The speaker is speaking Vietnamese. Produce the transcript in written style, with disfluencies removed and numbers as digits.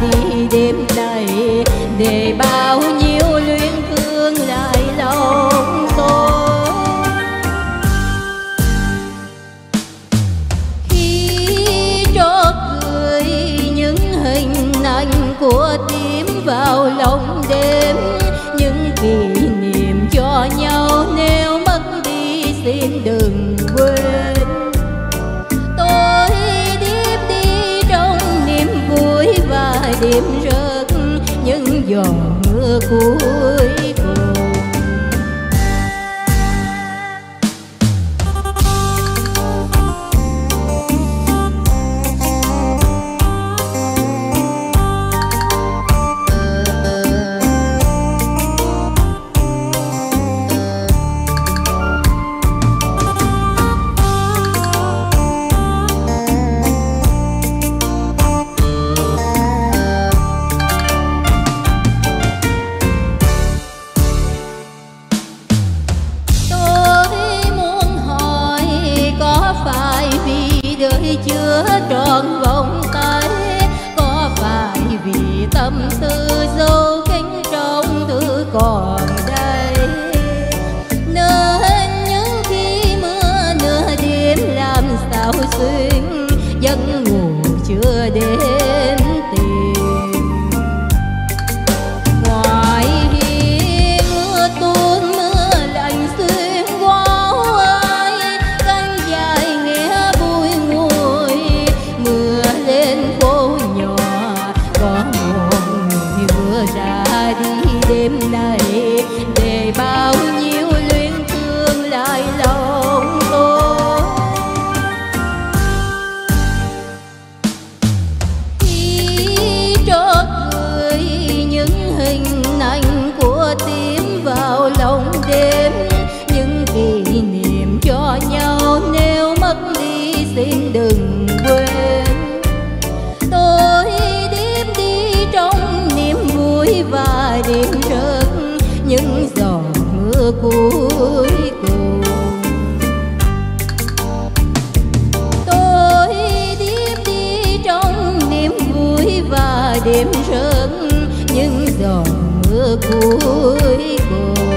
đi đêm nay, để bao nhiêu luyến thương lại lòng tôi. Khi trót gửi những hình ảnh của tim vào lòng đêm, những kỷ niệm cho nhau nếu mất đi xin đừng quên. Tôi điệp đi trong niềm vui và đêm rớt những giọt mưa cuối cùng. Chưa tròn vòng tay, có phải vì tâm tư dấu kín trong thư còn đây, nên những khi mưa nửa đêm làm sao xuyên giấc ngủ chưa đến tìm. Ngoài hiên mưa tuôn mưa lạnh xuyên qua ai, cánh dài nghe vui nguôi mưa lên phố nhỏ. Có một người vừa ra đi đêm nay, để bao nhiêu luyến thương lại lòng tôi. Khi trót gửi những hình ảnh của tim vào lòng đêm, những kỷ niệm cho nhau nếu mất đi xin đừng quên. Tôi điệp đi trong niềm vui và đêm rớt những giọt mưa cuối cùng. Tôi điệp đi trong niềm vui và đêm rớt những giọt mưa cuối cùng.